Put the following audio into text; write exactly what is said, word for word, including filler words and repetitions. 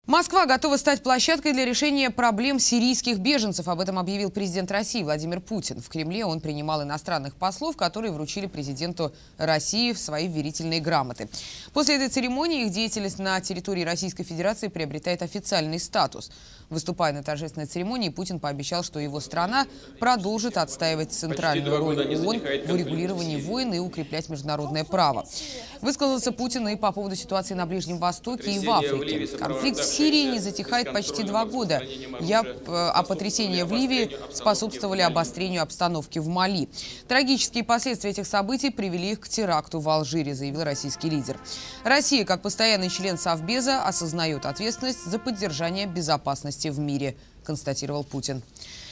Москва готова стать площадкой для решения проблем сирийских беженцев. Об этом объявил президент России Владимир Путин. В Кремле он принимал иностранных послов, которые вручили президенту России свои верительные грамоты. После этой церемонии их деятельность на территории Российской Федерации приобретает официальный статус. Выступая на торжественной церемонии, Путин пообещал, что его страна продолжит отстаивать центральную роль ООН в урегулировании войн и укреплять международное право. Высказался Путин и по поводу ситуации на Ближнем Востоке и в Африке. Конфликт в Сирии не затихает почти два года, Я, а потрясения в Ливии способствовали обострению обстановки в Мали. Трагические последствия этих событий привели их к теракту в Алжире, заявил российский лидер. Россия, как постоянный член Совбеза, осознает ответственность за поддержание безопасности в мире, констатировал Путин.